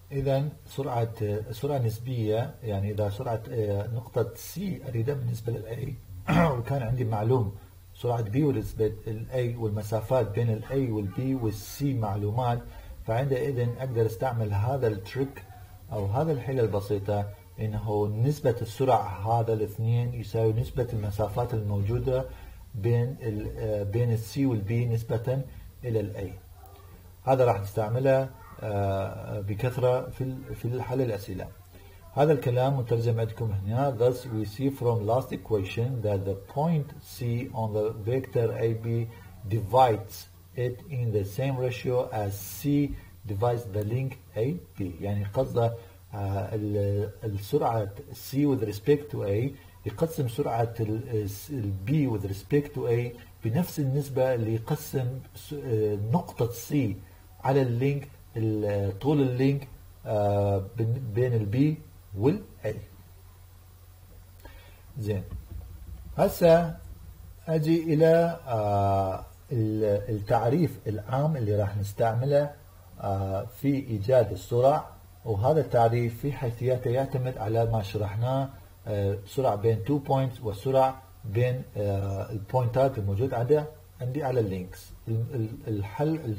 إذا سرعة نسبية، يعني إذا سرعة نقطة C أريدها بالنسبة لل A وكان عندي معلوم سرعة B بالنسبة لل A والمسافات بين ال A وال B وال C معلومات، فعندئذ أقدر استعمل هذا التريك أو هذا الحيلة البسيطة، إنه نسبة السرعة هذا الاثنين يساوي نسبة المسافات الموجودة بين ال C وال B نسبة إلى ال A. هذا راح نستعمله بكثرة في الحل الأسئلة. هذا الكلام مترجم عندكم هنا. Thus we see from last equation that the point C on the vector AB divides it in the same ratio as C divides the length AB. يعني قصده السرعة C with respect to A يقسم سرعة B with respect to A بنفس النسبة اللي يقسم نقطة C على اللينك طول اللينك بين البي والاي. زين، هسه اجي الى التعريف العام اللي راح نستعمله في ايجاد السرعة، وهذا التعريف في حيثياته يعتمد على ما شرحناه، سرعة بين 2 بوينتس والسرعة بين البوينتات الموجود عندي على اللينكس. الحل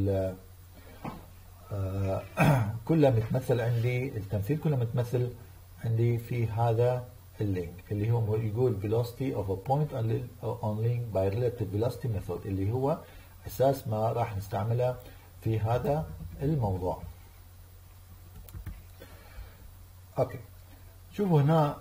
كله متمثل عندي، التمثيل كله متمثل عندي في هذا اللينك اللي هو يقول velocity of a point on link by relative velocity method، اللي هو أساس ما راح نستعمله في هذا الموضوع. اوكي، شوفوا هنا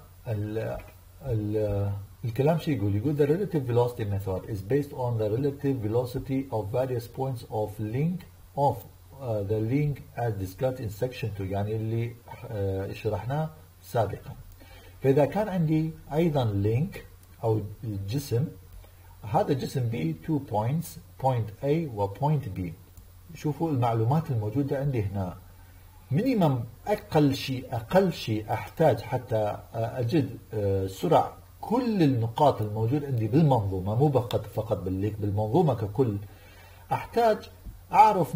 الكلام شو يقول the relative velocity method is based on the relative velocity of various points of link of the link as discussed in section 2، يعني اللي شرحناه سابقا. فإذا كان عندي أيضا لينك أو الجسم، هذا الجسم به 2 points، point A و point B. شوفوا المعلومات الموجودة عندي هنا. مينيمم أقل شيء أحتاج حتى أجد سرعة كل النقاط الموجودة عندي بالمنظومة، مو فقط باللينك، بالمنظومة ككل. أحتاج أعرف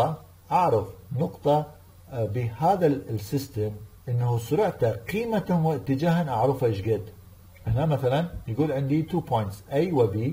نقطة بهذا السيستم إنه سرعته قيمة واتجاها أعرفها إيش قد. هنا مثلا يقول عندي 2 points A و B.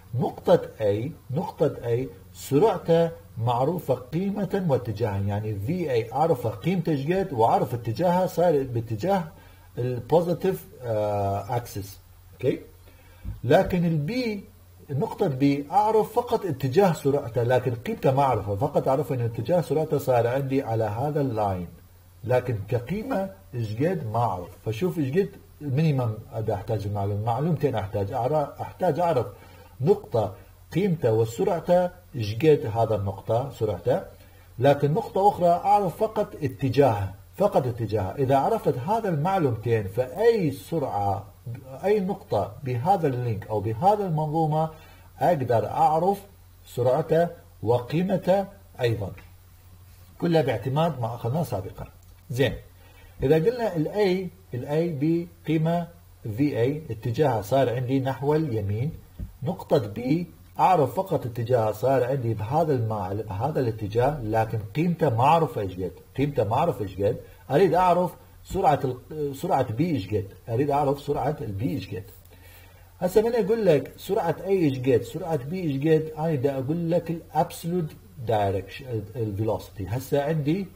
نقطة A سرعته معروفة قيمة واتجاها، يعني VA أعرف قيمته إيش قد وأعرف اتجاهها صار باتجاه البوزيتيف اكسس. اوكي، لكن البي نقطة بي أعرف فقط اتجاه سرعته، لكن قيمته ما أعرفها، فقط أعرف أن اتجاه سرعته صار عندي على هذا اللاين، لكن كقيمة إيش قد ما أعرف. فشوف إيش قد مينيمم أحتاج معلومتين أحتاج أعرف نقطة قيمته وسرعته إيش قد هذا النقطة سرعته، لكن نقطة أخرى أعرف فقط اتجاهها. إذا عرفت هذا المعلومتين فأي سرعة أي نقطة بهذا اللينك أو بهذا المنظومة أقدر أعرف سرعته وقيمته أيضا، كلها باعتماد ما أخذناه سابقا. زين، إذا قلنا الأي بقيمة VA اتجاهها صار عندي نحو اليمين، نقطة B أعرف فقط اتجاهها صار عندي بهذا الاتجاه، لكن قيمته ما أعرف إيش قد. أريد أعرف سرعة B إيش قد، أريد أعرف سرعة الB إيش قد. هسه من أقول لك سرعة A إيش قد، سرعة B إيش قد، أنا بدي أقول لك الأبسولوت دايركشن الفيلوسيتي. هسه عندي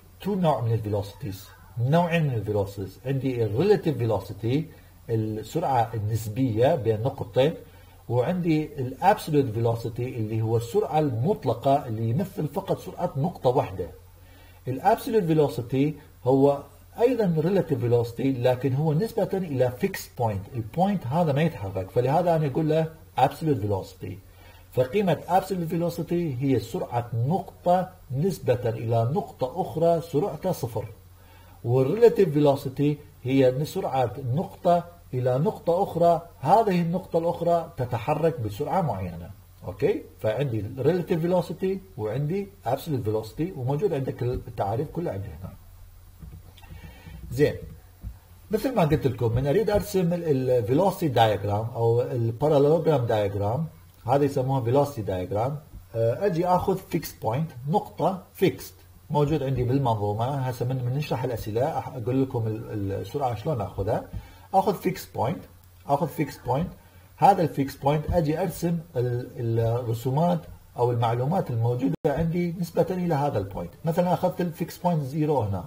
نوعين من الفيلوسيتيز. عندي الريلاتيف فيلوسيتي السرعة النسبية بين نقطتين، وعندي الابسولوت فيلوسيتي اللي هو السرعة المطلقة اللي يمثل فقط سرعة نقطة واحدة. الابسولوت فيلوسيتي هو ايضا ريلاتيف فيلوسيتي، لكن هو نسبة الى فيكس بوينت، البوينت هذا ما يتحرك، فلهذا انا اقول له ابسولوت فيلوسيتي. فقيمة ابسولوت فيلوسيتي هي سرعة نقطة نسبة الى نقطة اخرى سرعتها صفر، والريلاتيف فيلوسيتي هي سرعة نقطة إلى نقطة أخرى، هذه النقطة الأخرى تتحرك بسرعة معينة. أوكي، فعندي relative velocity وعندي absolute velocity، وموجود عندك التعاريف كلها عندي هنا. زين، مثل ما قلت لكم من أريد أرسم velocity diagram أو parallelogram diagram، هذا يسموها velocity diagram. أجي أخذ fixed point، نقطة fixed موجود عندي بالمنظومه. هسه من نشرح الاسئله اقول لكم السرعه شلون اخذها. اخذ فيكس بوينت، هذا الفيكس بوينت اجي ارسم الرسومات او المعلومات الموجوده عندي نسبه الى هذا البوينت. مثلا اخذت الفيكس بوينت 0 هنا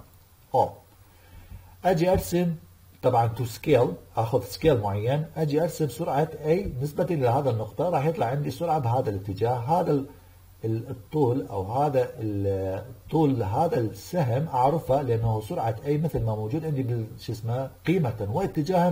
اجي ارسم طبعا تو سكيل، اخذ سكيل معين، اجي ارسم سرعه A نسبه الى هذا النقطه، راح يطلع عندي سرعه بهذا الاتجاه. هذا الطول او هذا الطول هذا السهم اعرفه لانه سرعه A مثل ما موجود عندي شو اسمه قيمه واتجاها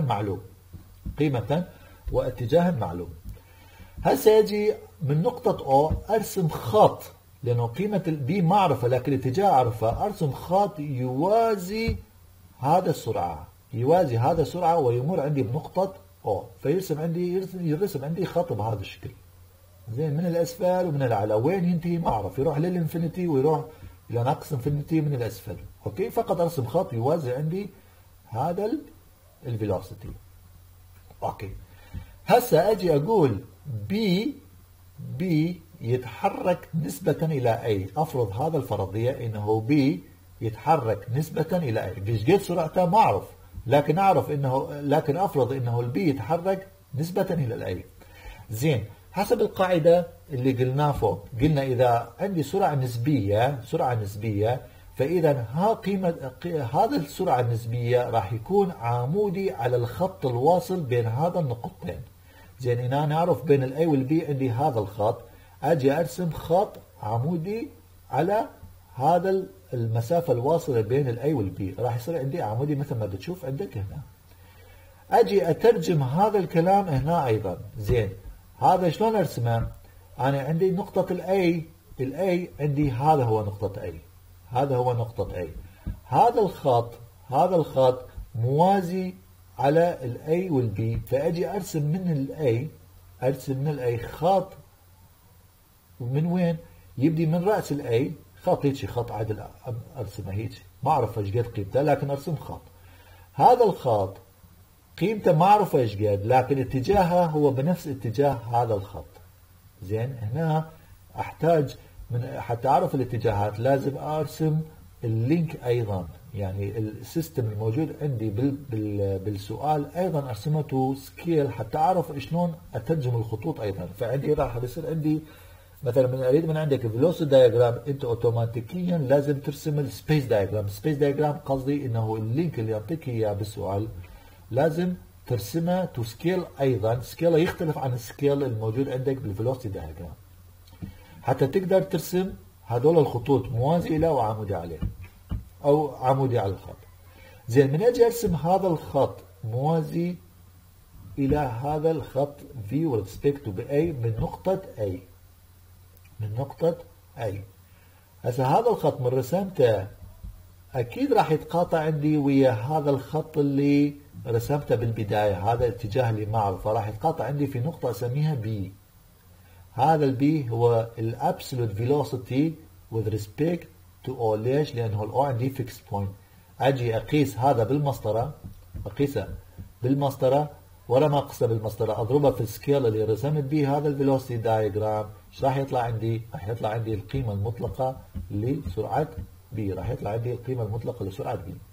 معلوم. هسه اجي من نقطه O ارسم خط، لانه قيمه البي ما اعرفها لكن الاتجاه اعرفه، ارسم خط يوازي هذا السرعه ويمر عندي بنقطه O، فيرسم عندي خط بهذا الشكل. زين، من الاسفل ومن الاعلى، وين ينتهي ما اعرف، يروح للانفينيتي ويروح الى ناقص انفينيتي من الاسفل. اوكي، فقط ارسم خط يوازي عندي هذا الفيلوسيتي. اوكي، هسه اجي اقول بي يتحرك نسبة الى A. افرض هذا الفرضية انه بي يتحرك نسبة الى A. قد سرعته ما اعرف، لكن افرض انه البي يتحرك نسبة الى الA. زين، حسب القاعدة اللي قلناه فوق، قلنا إذا عندي سرعة نسبية فإذا هذا السرعة النسبية راح يكون عمودي على الخط الواصل بين هذا النقطتين. زين، إذا أنا أعرف بين الA والB عندي هذا الخط، أجي أرسم خط عمودي على هذا المسافة الواصلة بين الA والB، راح يصير عندي عمودي مثل ما بتشوف عندك هنا. أجي أترجم هذا الكلام هنا أيضا. زين، هذا شلون ارسمه؟ انا عندي نقطة الA عندي هذا هو نقطة A. هذا الخط موازي على الA والB، فاجي ارسم من الA خط. من وين؟ يبدي من رأس الA خط، هيك خط عدل ارسمه هيك، ما اعرف ايش قد قيمته لكن ارسم خط. هذا الخط قيمته ما اعرف ايش قد، لكن اتجاهه هو بنفس اتجاه هذا الخط. زين، هنا احتاج حتى اعرف الاتجاهات لازم ارسم اللينك ايضا، يعني السيستم الموجود عندي بالسؤال ايضا ارسمه تو سكيل حتى اعرف شلون اترجم الخطوط ايضا. فعندي راح يصير عندي مثلا من اريد من عندك فيلوسيتي دايجرام، انت اوتوماتيكيا لازم ترسم السبيس دايجرام. قصدي انه اللينك اللي يعطيك اياه بالسؤال لازم ترسمه تو سكيل ايضا، سكيله يختلف عن السكيل الموجود عندك بالفيلوسيتي دايجرام، حتى تقدر ترسم هذول الخطوط موازي له وعمودي عليه او عمودي على الخط. زين، من اجي ارسم هذا الخط موازي الى هذا الخط V وريسبكت ب A من نقطة A. هسه هذا الخط من رسمته اكيد راح يتقاطع عندي ويا هذا الخط اللي رسمته بالبداية، هذا الاتجاه اللي ما اعرفه راح يتقاطع عندي في نقطة اسميها B. هذا البي هو الابسولوت فيلوسيتي with respect to O. ليش؟ لانه الأو عندي فيكس بوينت. اجي اقيس هذا بالمسطرة، اقيسه بالمسطرة، ولا ما اقيسه بالمسطرة، اضربه في السكيل اللي رسمت به هذا الفيلوسيتي دايجرام. ايش راح يطلع عندي؟ راح يطلع عندي القيمة المطلقة لسرعة B، راح يطلع عندي القيمة المطلقة لسرعة B.